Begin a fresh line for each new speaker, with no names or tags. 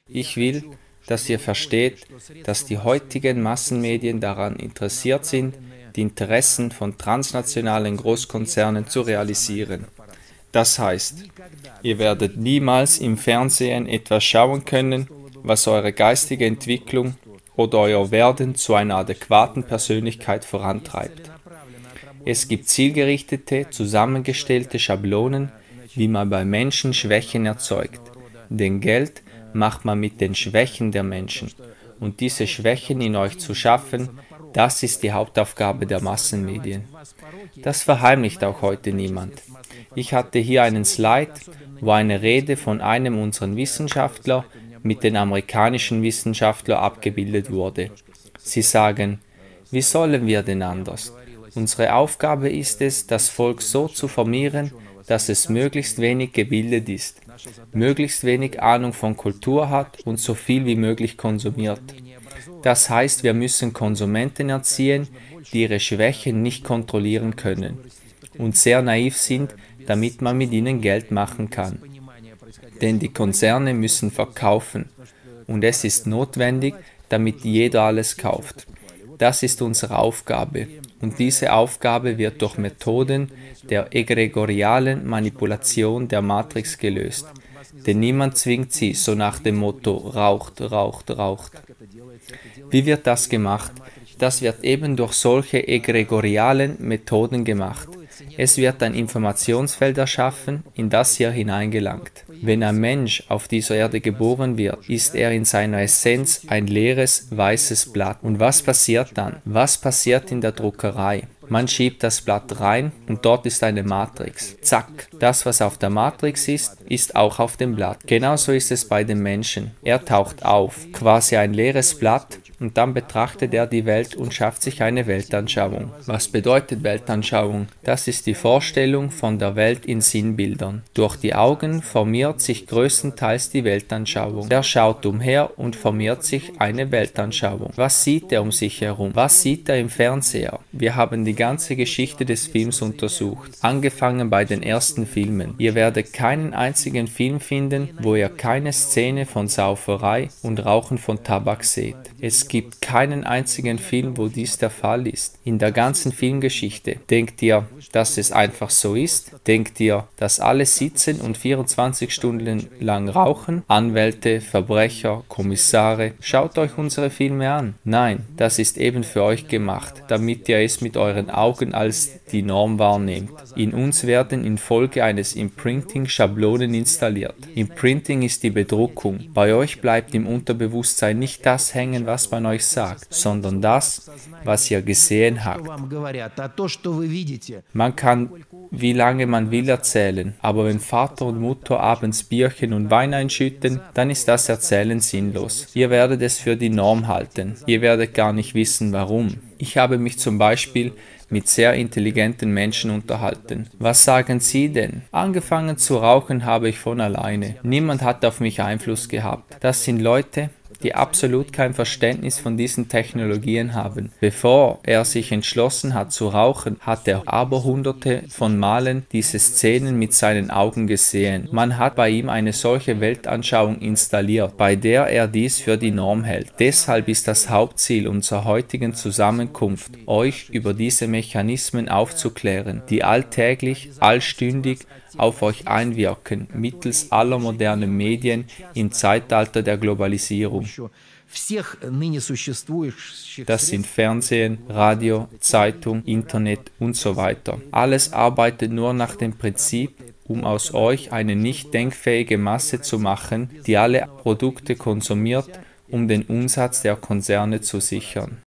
Ich will, dass ihr versteht, dass die heutigen Massenmedien daran interessiert sind, die Interessen von transnationalen Großkonzernen zu realisieren. Das heißt, ihr werdet niemals im Fernsehen etwas schauen können, was eure geistige Entwicklung oder euer Werden zu einer adäquaten Persönlichkeit vorantreibt. Es gibt zielgerichtete, zusammengestellte Schablonen, wie man bei Menschen Schwächen erzeugt. Denn Geld macht man mit den Schwächen der Menschen. Und diese Schwächen in euch zu schaffen, das ist die Hauptaufgabe der Massenmedien. Das verheimlicht auch heute niemand. Ich hatte hier einen Slide, wo eine Rede von einem unserer Wissenschaftler mit den amerikanischen Wissenschaftlern abgebildet wurde. Sie sagen, wie sollen wir denn anders? Unsere Aufgabe ist es, das Volk so zu formieren, dass es möglichst wenig gebildet ist, möglichst wenig Ahnung von Kultur hat und so viel wie möglich konsumiert. Das heißt, wir müssen Konsumenten erziehen, die ihre Schwächen nicht kontrollieren können und sehr naiv sind, damit man mit ihnen Geld machen kann. Denn die Konzerne müssen verkaufen und es ist notwendig, damit jeder alles kauft. Das ist unsere Aufgabe und diese Aufgabe wird durch Methoden der egregorialen Manipulation der Matrix gelöst. Denn niemand zwingt sie, so nach dem Motto raucht, raucht, raucht. Wie wird das gemacht? Das wird eben durch solche egregorialen Methoden gemacht. Es wird ein Informationsfeld erschaffen, in das ihr hineingelangt. Wenn ein Mensch auf dieser Erde geboren wird, ist er in seiner Essenz ein leeres, weißes Blatt. Und was passiert dann? Was passiert in der Druckerei? Man schiebt das Blatt rein und dort ist eine Matrix. Zack! Das, was auf der Matrix ist, ist auch auf dem Blatt. Genauso ist es bei dem Menschen. Er taucht auf, quasi ein leeres Blatt, und dann betrachtet er die Welt und schafft sich eine Weltanschauung. Was bedeutet Weltanschauung? Das ist die Vorstellung von der Welt in Sinnbildern. Durch die Augen formiert sich größtenteils die Weltanschauung. Er schaut umher und formiert sich eine Weltanschauung. Was sieht er um sich herum? Was sieht er im Fernseher? Wir haben die ganze Geschichte des Films untersucht, angefangen bei den ersten Filmen. Ihr werdet keinen einzigen Film finden, wo ihr keine Szene von Sauferei und Rauchen von Tabak seht. Es gibt keinen einzigen Film, wo dies der Fall ist. In der ganzen Filmgeschichte. Denkt ihr, dass es einfach so ist? Denkt ihr, dass alle sitzen und 24 Stunden lang rauchen? Anwälte, Verbrecher, Kommissare? Schaut euch unsere Filme an. Nein, das ist eben für euch gemacht, damit ihr es mit euren Augen als die Norm wahrnehmt. In uns werden infolge eines Imprinting Schablonen installiert. Imprinting ist die Bedruckung. Bei euch bleibt im Unterbewusstsein nicht das hängen, was man euch sagt, sondern das, was ihr gesehen habt. Man kann, wie lange man will, erzählen, aber wenn Vater und Mutter abends Bierchen und Wein einschütten, dann ist das Erzählen sinnlos. Ihr werdet es für die Norm halten. Ihr werdet gar nicht wissen, warum. Ich habe mich zum Beispiel mit sehr intelligenten Menschen unterhalten. Was sagen sie denn? Angefangen zu rauchen habe ich von alleine. Niemand hat auf mich Einfluss gehabt. Das sind Leute, die absolut kein Verständnis von diesen Technologien haben. Bevor er sich entschlossen hat zu rauchen, hat er aber hunderte von Malen diese Szenen mit seinen Augen gesehen. Man hat bei ihm eine solche Weltanschauung installiert, bei der er dies für die Norm hält. Deshalb ist das Hauptziel unserer heutigen Zusammenkunft, euch über diese Mechanismen aufzuklären, die alltäglich, allstündig auf euch einwirken, mittels aller modernen Medien im Zeitalter der Globalisierung. Das sind Fernsehen, Radio, Zeitung, Internet und so weiter. Alles arbeitet nur nach dem Prinzip, um aus euch eine nicht denkfähige Masse zu machen, die alle Produkte konsumiert, um den Umsatz der Konzerne zu sichern.